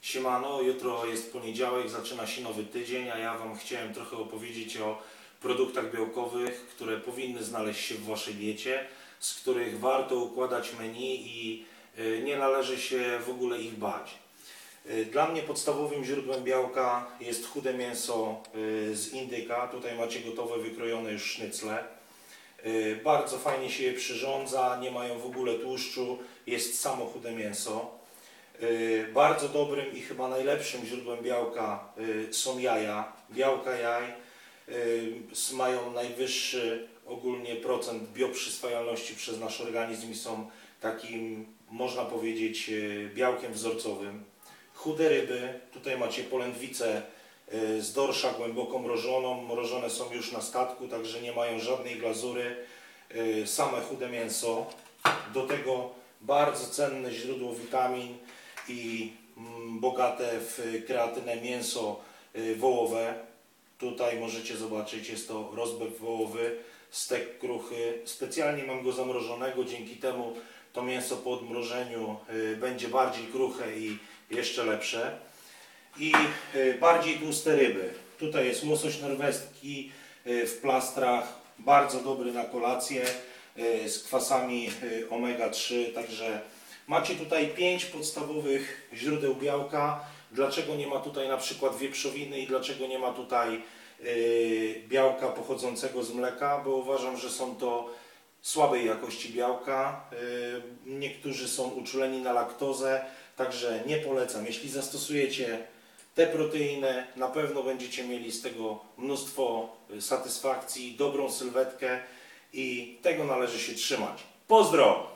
Siemano, jutro jest poniedziałek, zaczyna się nowy tydzień, a ja Wam chciałem trochę opowiedzieć o produktach białkowych, które powinny znaleźć się w Waszej diecie, z których warto układać menu i nie należy się w ogóle ich bać. Dla mnie podstawowym źródłem białka jest chude mięso z indyka. Tutaj macie gotowe, wykrojone już sznycle. Bardzo fajnie się je przyrządza, nie mają w ogóle tłuszczu, jest samo chude mięso. Bardzo dobrym i chyba najlepszym źródłem białka są jaja. Białka jaj mają najwyższy ogólnie procent bioprzyswajalności przez nasz organizm i są takim, można powiedzieć, białkiem wzorcowym. Chude ryby, tutaj macie polędwicę z dorsza głęboko mrożoną. Mrożone są już na statku, także nie mają żadnej glazury. Same chude mięso. Do tego bardzo cenne źródło witamin i bogate w kreatynę mięso wołowe. Tutaj możecie zobaczyć, jest to rozbew wołowy, stek kruchy. Specjalnie mam go zamrożonego, dzięki temu to mięso po odmrożeniu będzie bardziej kruche i jeszcze lepsze. I bardziej tłuste ryby. Tutaj jest łosoś norweski w plastrach, bardzo dobry na kolację, z kwasami omega-3, także macie tutaj 5 podstawowych źródeł białka. Dlaczego nie ma tutaj na przykład wieprzowiny i dlaczego nie ma tutaj białka pochodzącego z mleka? Bo uważam, że są to słabej jakości białka. Niektórzy są uczuleni na laktozę, także nie polecam. Jeśli zastosujecie te proteiny, na pewno będziecie mieli z tego mnóstwo satysfakcji, dobrą sylwetkę i tego należy się trzymać. Pozdro!